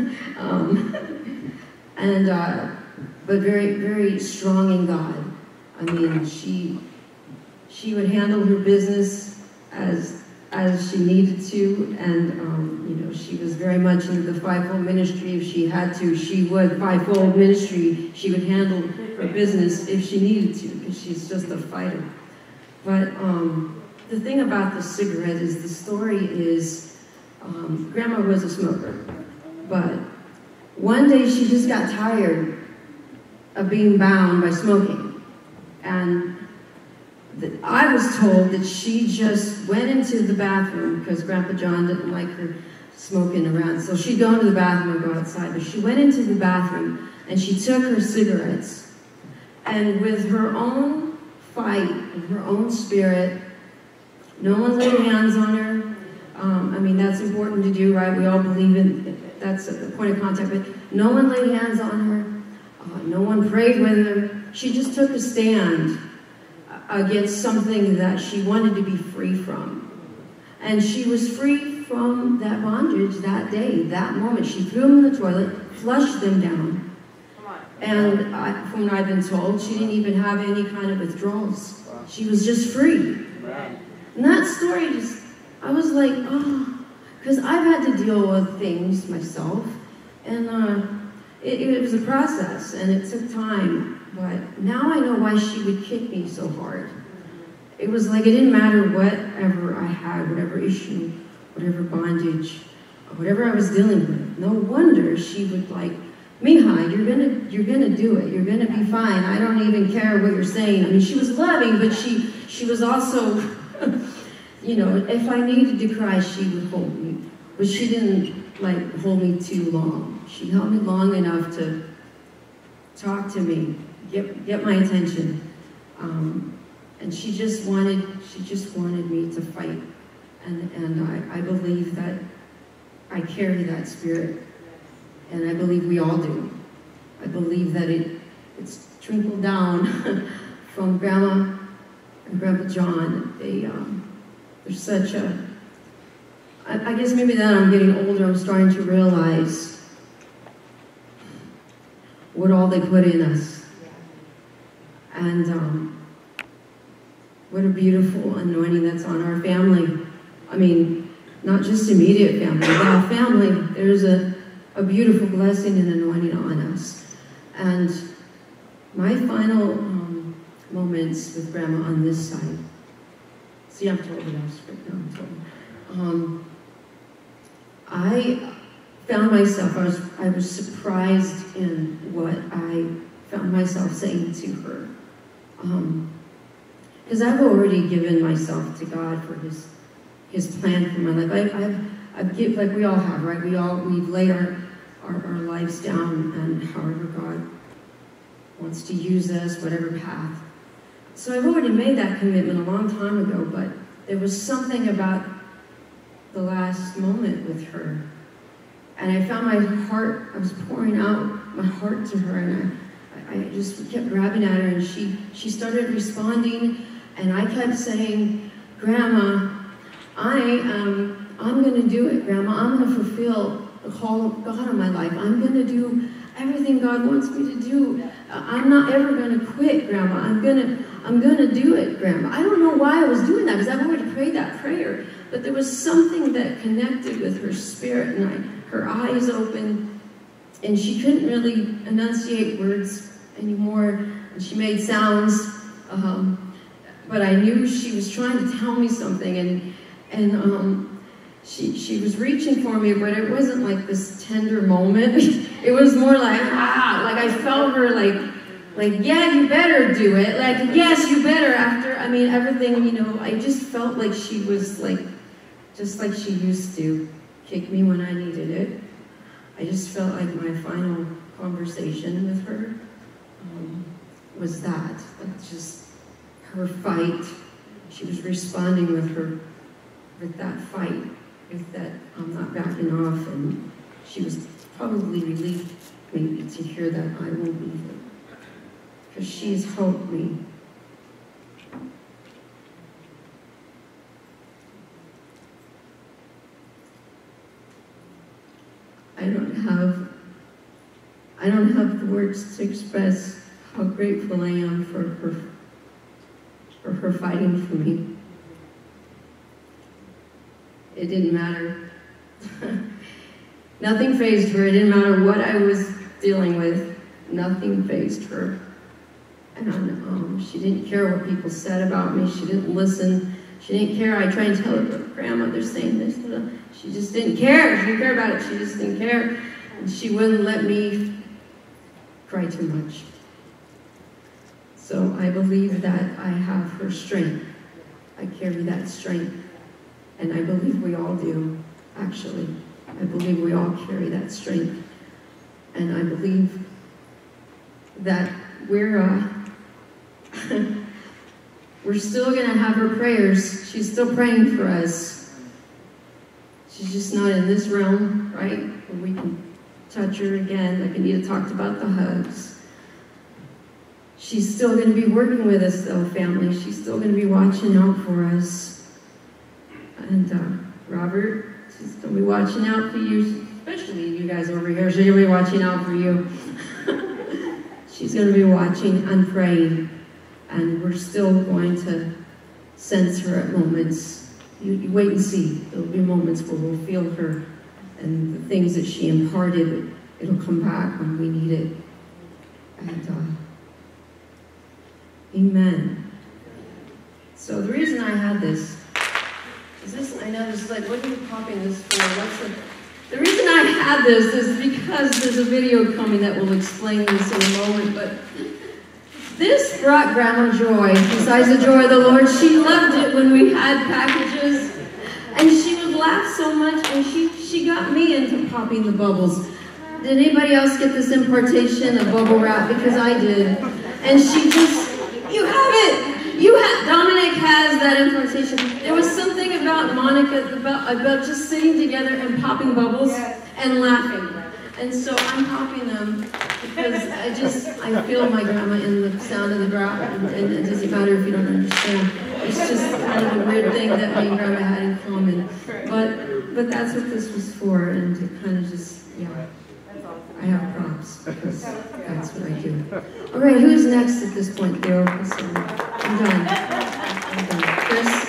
um, and, uh, but very, very strong in God. I mean, she, she would handle her business as, as she needed to, and, um, you know, she was very much into the fivefold ministry. If she had to, she would, fivefold ministry, she would handle her business if she needed to, because she's just a fighter. But um, the thing about the cigarette is the story is, um, Grandma was a smoker, but one day she just got tired of being bound by smoking. And the, I was told that she just went into the bathroom because Grandpa John didn't like her smoking around. So she'd go into the bathroom and go outside. But she went into the bathroom and she took her cigarettes. And with her own fight, and her own spirit, no one laid hands on her. Um, I mean, that's important to do, right? We all believe in, that's the point of contact. But no one laid hands on her. Uh, no one prayed with her. She just took a stand against something that she wanted to be free from. And she was free from that bondage that day, that moment. She threw them in the toilet, flushed them down. And I, from what I've been told, she didn't even have any kind of withdrawals. She was just free. And that story just, I was like, oh, because I've had to deal with things myself. And uh, it, it was a process, and it took time. But now I know why she would kick me so hard. It was like it didn't matter whatever I had, whatever issue, whatever bondage, whatever I was dealing with. No wonder she would like, Mija, you're gonna, you're gonna do it. You're gonna be fine. I don't even care what you're saying. I mean, she was loving, but she, she was also, you know, if I needed to cry, she would hold me. But she didn't like hold me too long. She held me long enough to talk to me. Get, get my attention. Um, and she just wanted, she just wanted me to fight. And, and I, I believe that I carry that spirit. And I believe we all do. I believe that it, it's trickled down from Grandma and Grandpa John. They, um, they're such a, I, I guess maybe that I'm getting older, I'm starting to realize what all they put in us. And um, what a beautiful anointing that's on our family. I mean, not just immediate family, but our family. There's a, a beautiful blessing and anointing on us. And my final um, moments with Grandma on this side. See, I'm told it off script. No, I'm told. Um, I found myself, I was, I was surprised in what I found myself saying to her. Because um, I've already given myself to God for His His plan for my life. I, I've, I've give, like we all have, right? We all we've laid our, our our lives down, and however God wants to use us, whatever path. So I've already made that commitment a long time ago. But there was something about the last moment with her, and I found my heart. I was pouring out my heart to her, and I. I just kept grabbing at her, and she, she started responding, and I kept saying, Grandma, I, um, I'm going to do it, Grandma. I'm going to fulfill the call of God on my life. I'm going to do everything God wants me to do. I'm not ever going to quit, Grandma. I'm going to I'm going to do it, Grandma. I don't know why I was doing that, because I've already prayed that prayer. But there was something that connected with her spirit, and I, her eyes opened, and she couldn't really enunciate words anymore. And she made sounds, um, but I knew she was trying to tell me something, and and um, she she was reaching for me, but it wasn't like this tender moment. It was more like ah, like I felt her like like yeah, you better do it. Like yes, you better. After I mean everything, you know, I just felt like she was like just like she used to kick me when I needed it. I just felt like my final conversation with her um, was that, like just her fight. She was responding with her, with that fight, with that I'm not backing off, and she was probably relieved maybe to hear that I won't leave her, because she's helped me. I don't have, I don't have the words to express how grateful I am for her, for her fighting for me. It didn't matter. Nothing fazed her. It didn't matter what I was dealing with. Nothing fazed her. And um, she didn't care what people said about me. She didn't listen. She didn't care. I tried to tell her, Grandma, they're saying this. She just didn't care. She didn't care about it. She just didn't care. And she wouldn't let me cry too much. So I believe that I have her strength. I carry that strength. And I believe we all do, actually. I believe we all carry that strength. And I believe that we're, uh, we're still going to have her prayers. She's still praying for us. She's just not in this realm, right? Where we can touch her again, like Anita talked about the hugs. She's still going to be working with us, though, family. She's still going to be watching out for us. And uh, Robert, she's going to be watching out for you, especially you guys over here. She's going to be watching out for you. She's going to be watching and praying. And we're still going to sense her at moments. You, you wait and see. There'll be moments where we'll feel her. And the things that she imparted, it'll come back when we need it. And, uh, amen. So the reason I had this, is this, I know this is like, what are you popping this for? What's the, the reason I had this is because there's a video coming that will explain this in a moment, but this brought Grandma joy. Besides the joy of the Lord, she loved it when we had packages. And she would laugh so much, and she, she got me into popping the bubbles. Did anybody else get this impartation of bubble wrap? Because I did. And she just, you have it! You have, Dominic has that impartation. There was something about Monica, about, about just sitting together and popping bubbles and laughing. And so I'm popping them because I just, I feel my grandma in the sound of the drop, and, and it doesn't matter if you don't understand. It's just kind of a weird thing that me and grandma had in common. But, but that's what this was for, and to kind of just, yeah. I have props because that's what I do. All right, who's next at this point, Theo? I'm done. I'm done. Chris?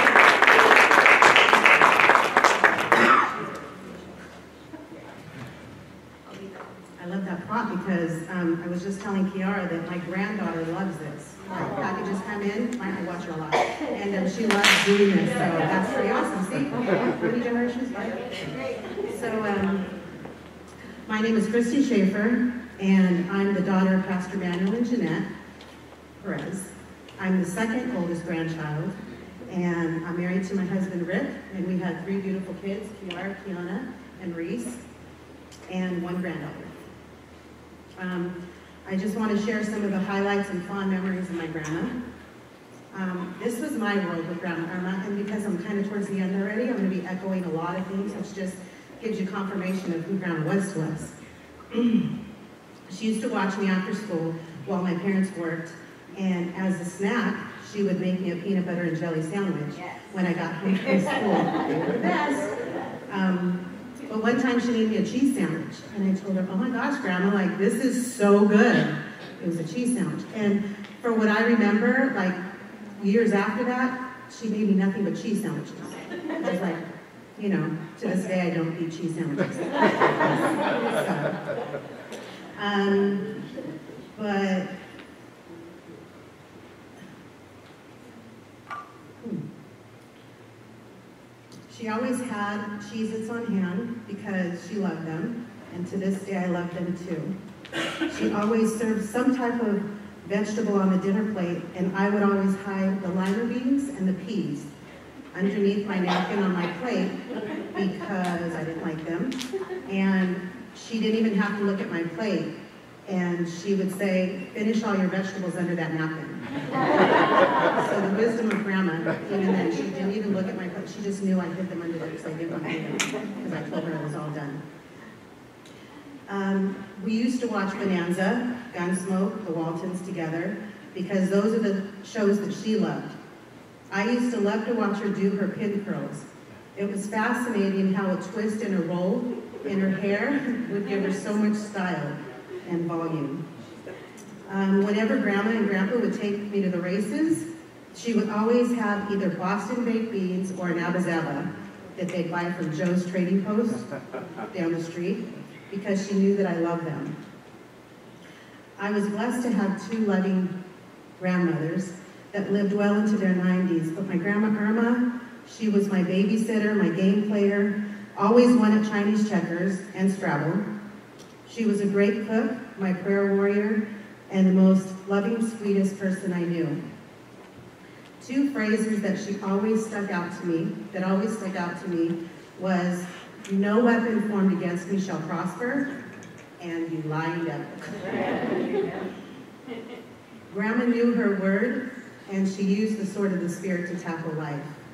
I love that prop because um, I was just telling Kiara that my granddaughter loves this. Like, packages come in, I watch her a lot, and um, she loves doing this, so that's pretty awesome. See, how many generations? So, um, my name is Christy Schaefer, and I'm the daughter of Pastor Manuel and Jeanette Perez. I'm the second oldest grandchild, and I'm married to my husband Rick, and we had three beautiful kids, Kiara, Kiana, and Reese, and one granddaughter. Um, I just want to share some of the highlights and fond memories of my grandma. Um, this was my world with Grandma Irma, and because I'm kind of towards the end already, I'm going to be echoing a lot of things, which just gives you confirmation of who Grandma was to us. She used to watch me after school while my parents worked, and as a snack, she would make me a peanut butter and jelly sandwich when I got home from school. They were the best. Um, But one time she made me a cheese sandwich, and I told her, oh my gosh, Grandma, like, this is so good. It was a cheese sandwich. And for what I remember, like, years after that, she made me nothing but cheese sandwiches. I was like, you know, to this day I don't eat cheese sandwiches. So, um, but, hmm. She always had Cheez-Its on hand because she loved them, and to this day I love them too. She always served some type of vegetable on the dinner plate, and I would always hide the lima beans and the peas underneath my napkin on my plate because I didn't like them. And she didn't even have to look at my plate, and she would say, finish all your vegetables under that napkin. So the wisdom of Grandma, even then, she didn't even look at my plate. She just knew I hid them under there because I didn't want to eat them, because I told her it was all done. Um, we used to watch Bonanza, Gunsmoke, The Waltons together, because those are the shows that she loved. I used to love to watch her do her pin curls. It was fascinating how a twist and a roll in her hair would give her so much style and volume. Um, whenever Grandma and Grandpa would take me to the races, she would always have either Boston baked beans or an abazaba that they'd buy from Joe's Trading Post down the street, because she knew that I loved them. I was blessed to have two loving grandmothers that lived well into their nineties, but my Grandma Irma, she was my babysitter, my game player, always won at Chinese checkers and Scrabble. She was a great cook, my prayer warrior, and the most loving, sweetest person I knew. Two phrases that she always stuck out to me, that always stuck out to me, was, no weapon formed against me shall prosper, and you lying devil. Grandma knew her word, and she used the sword of the Spirit to tackle life.